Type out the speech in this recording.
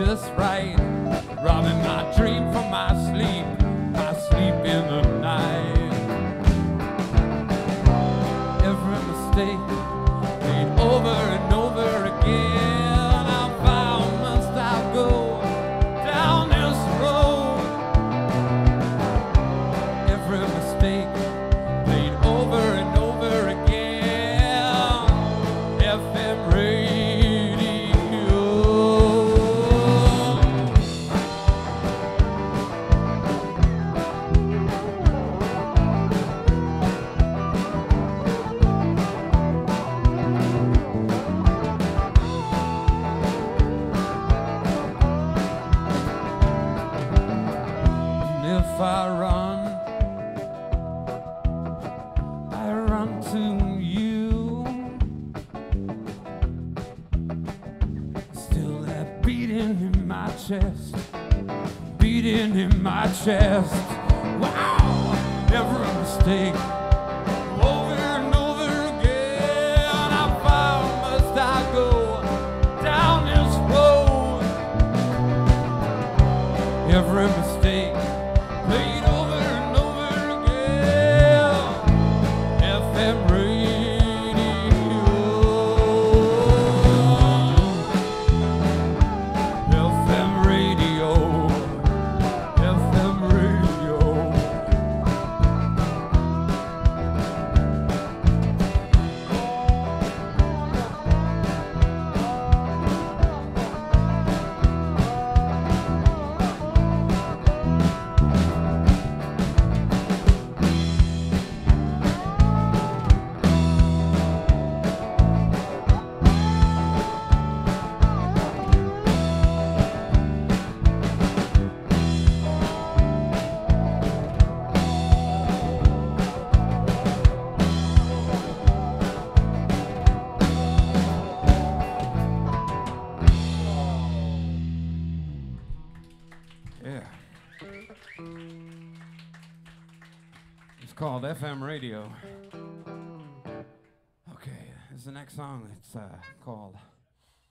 just right, robbing my dream from my sleep in the night. Every mistake made over and over again. How far must I go down this road? Every mistake made over and over again. FM radio. If I run to you. Still that beating in my chest, beating in my chest. Wow, every mistake over and over again. How far must I go down this road? Every mistake played over and over again. FM radio. FM radio. FM radio. Yeah. It's called FM radio. Okay, this is the next song. It's called